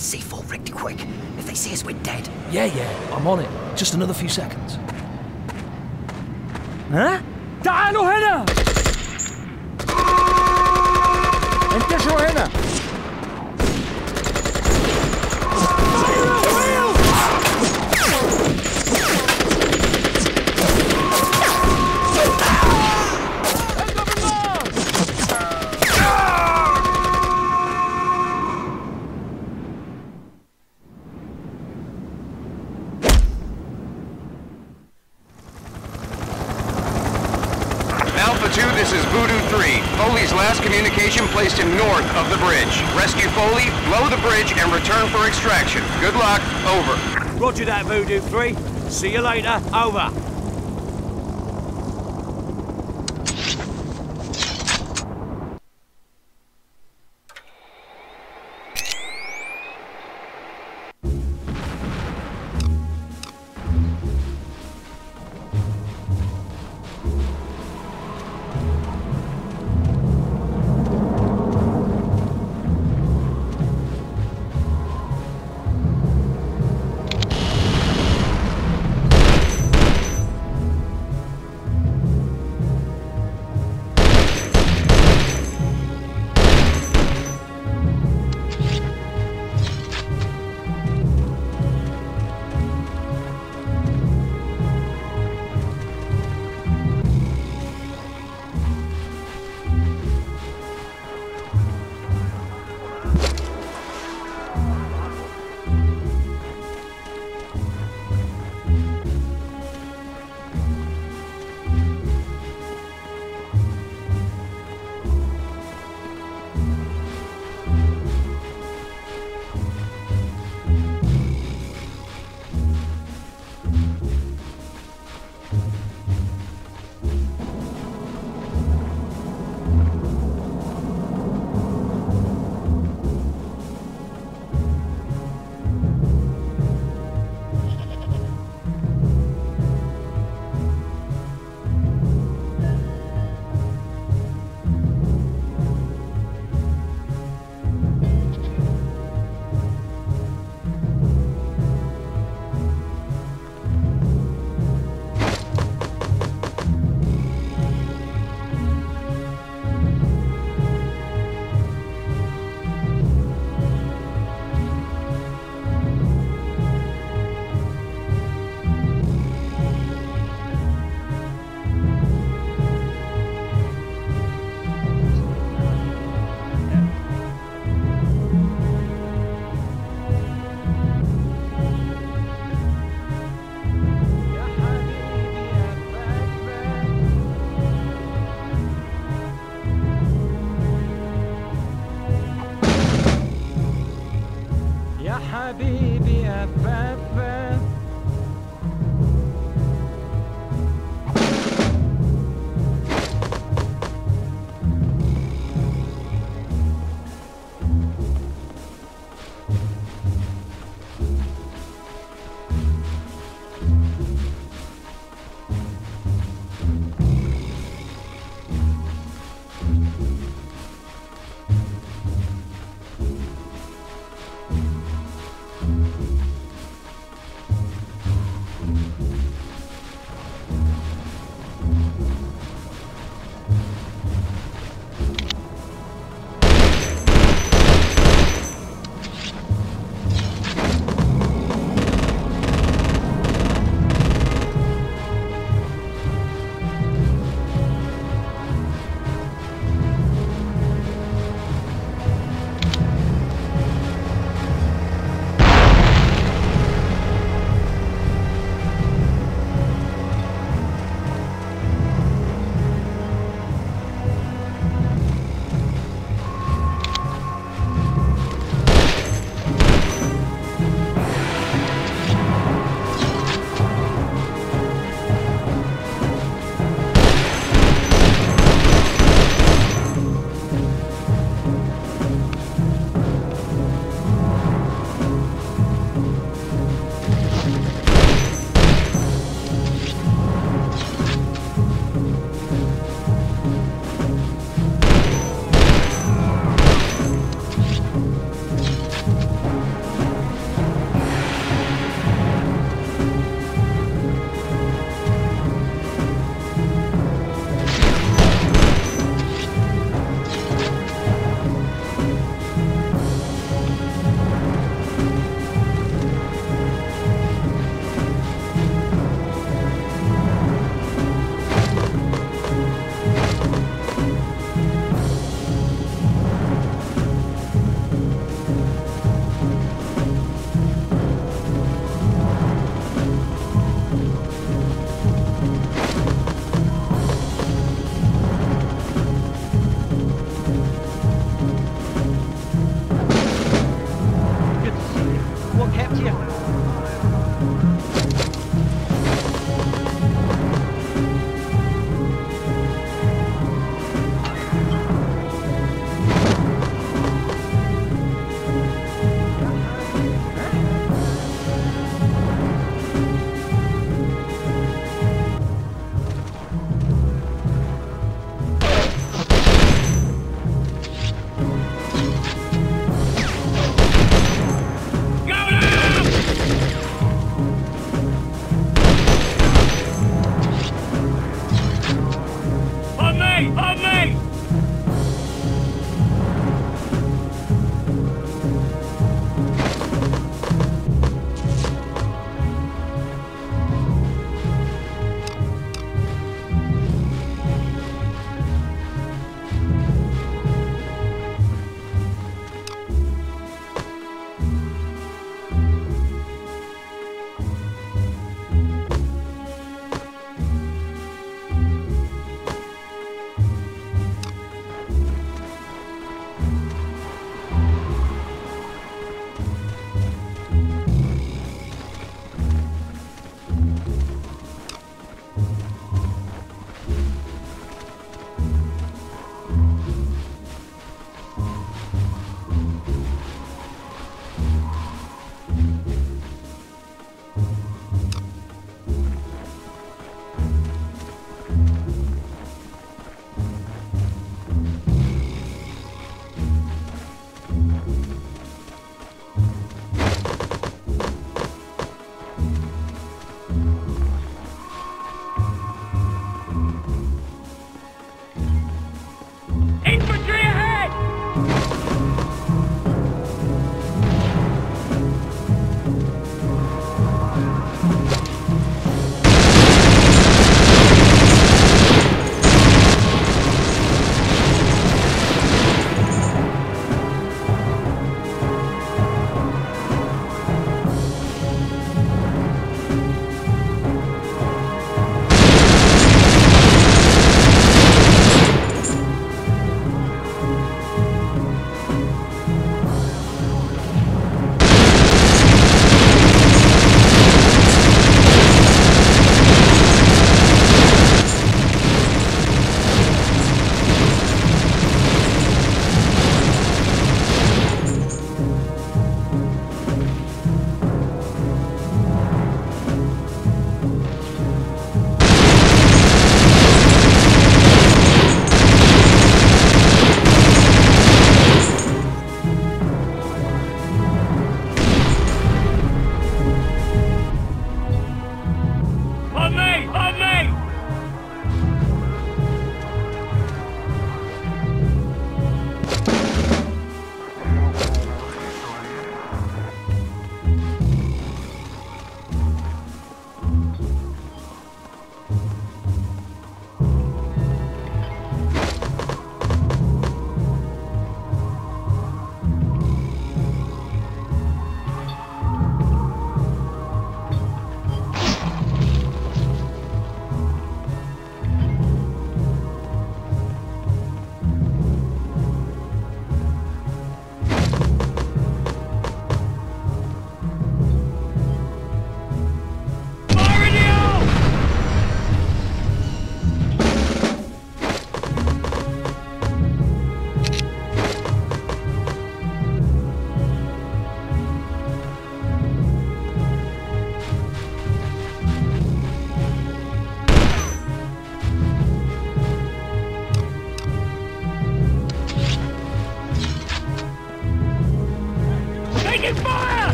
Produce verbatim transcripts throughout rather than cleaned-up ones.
C four rigged quick. If they see us, we're dead. Yeah, yeah, I'm on it. Just another few seconds. ها؟ تعالوا هنا! انتشروا هنا! Alpha two, this is Voodoo three. Foley's last communication placed him north of the bridge. Rescue Foley, blow the bridge, and return for extraction. Good luck. Over. Roger that, Voodoo three. See you later. Over. حبيبي أفافا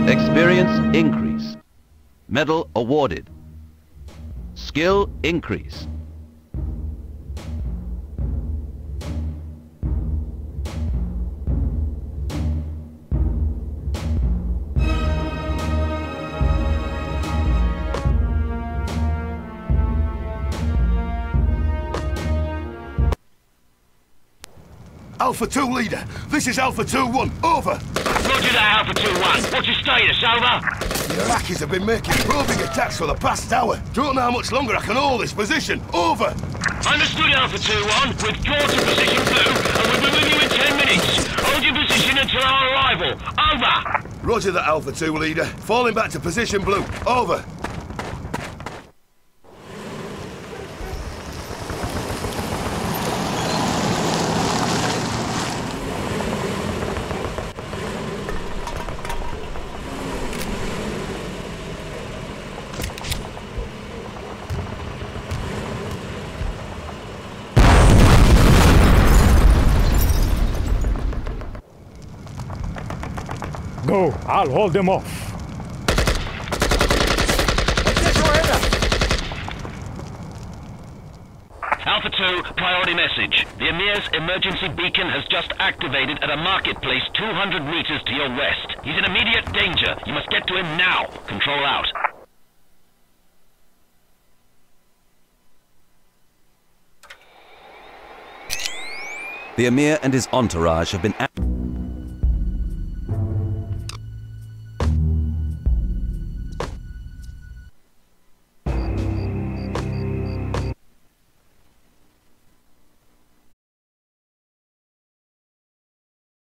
Experience increase. Medal awarded. Skill increase. Alpha two leader, this is Alpha two one, over. Roger that, Alpha two one. What's your status, over? The Iraqis have been making probing attacks for the past hour. Don't know how much longer I can hold this position, over. Understood, Alpha two one. Withdraw to position blue, and we'll be with you in ten minutes. Hold your position until our arrival. Over. Roger that, Alpha two leader. Falling back to position blue, over. Go, I'll hold them off. Alpha two, priority message. The Emir's emergency beacon has just activated at a marketplace two hundred meters to your west. He's in immediate danger. You must get to him now. Control out. The Emir and his entourage have been...